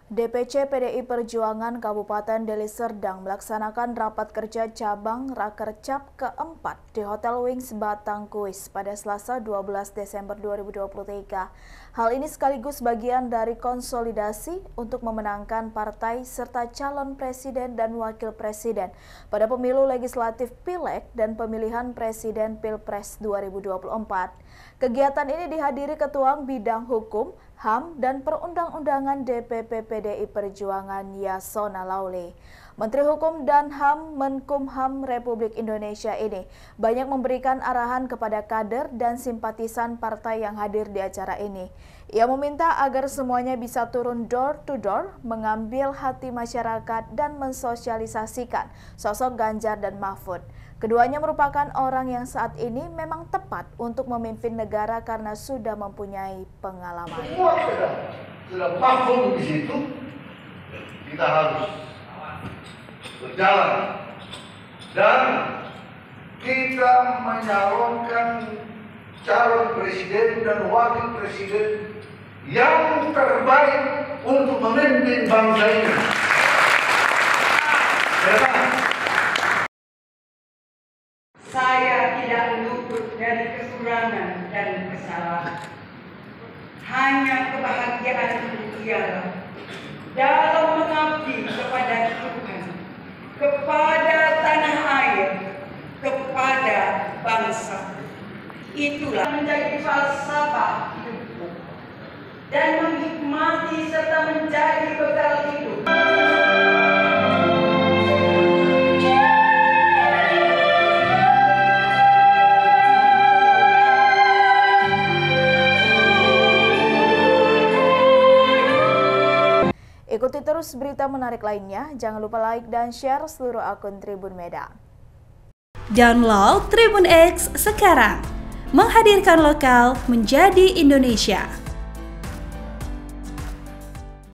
DPC PDI Perjuangan Kabupaten Deli Serdang melaksanakan rapat kerja cabang Rakercap keempat di Hotel Wings Batang Kuis pada Selasa 12 Desember 2023. Hal ini sekaligus bagian dari konsolidasi untuk memenangkan partai serta calon presiden dan wakil presiden pada pemilu legislatif Pileg dan pemilihan presiden Pilpres 2024. Kegiatan ini dihadiri Ketua Bidang Hukum, HAM, dan Perundang-undangan DPP PDI Perjuangan Yasona Lauli. Menteri Hukum dan HAM Menkumham Republik Indonesia ini banyak memberikan arahan kepada kader dan simpatisan partai yang hadir di acara ini. Ia meminta agar semuanya bisa turun door to door, mengambil hati masyarakat dan mensosialisasikan sosok Ganjar dan Mahfud. Keduanya merupakan orang yang saat ini memang tepat untuk memimpin negara karena sudah mempunyai pengalaman. Semua sudah paham di situ, kita harus berjalan dan kita menyalonkan calon presiden dan wakil presiden yang terbaik untuk memimpin bangsa ini. Saya tidak luput dari kekurangan dan kesalahan. Hanya kebahagiaan ialah dalam mengabdi kepada Tuhan, kepada tanah air, kepada bangsa. Itulah menjadi falsafah hidupku dan menikmati serta menjadi bekal hidup. Ikuti terus berita menarik lainnya, jangan lupa like dan share seluruh akun Tribun Medan. Download Tribun X sekarang, menghadirkan lokal menjadi Indonesia.